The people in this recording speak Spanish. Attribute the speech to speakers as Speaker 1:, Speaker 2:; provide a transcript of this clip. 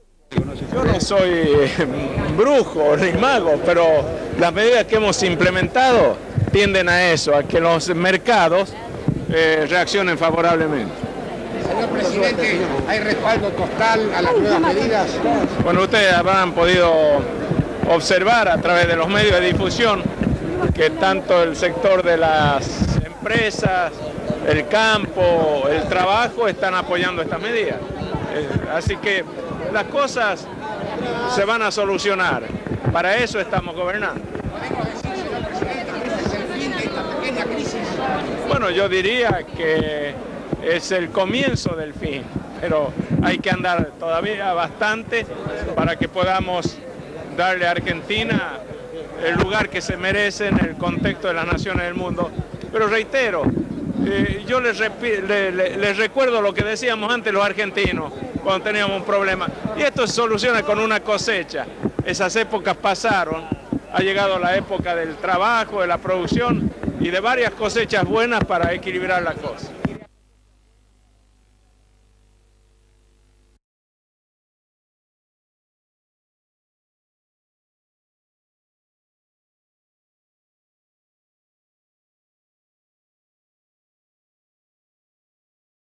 Speaker 1: Yo no soy brujo ni mago, pero las medidas que hemos implementado tienden a eso, a que los mercados reaccionen favorablemente.
Speaker 2: Señor presidente, ¿hay respaldo total a las nuevas medidas?
Speaker 1: Bueno, ustedes habrán podido observar a través de los medios de difusión que tanto el sector de las empresas, el campo, el trabajo están apoyando estas medidas. Así que las cosas se van a solucionar. Para eso estamos gobernando.
Speaker 2: ¿Podemos decir, señor presidente, que este es el fin de esta pequeña crisis?
Speaker 1: Bueno, yo diría que es el comienzo del fin, pero hay que andar todavía bastante para que podamos darle a Argentina el lugar que se merece en el contexto de las naciones del mundo. Pero reitero, yo les recuerdo lo que decíamos antes los argentinos cuando teníamos un problema. Y esto se soluciona con una cosecha. Esas épocas pasaron, ha llegado la época del trabajo, de la producción y de varias cosechas buenas para equilibrar la cosa.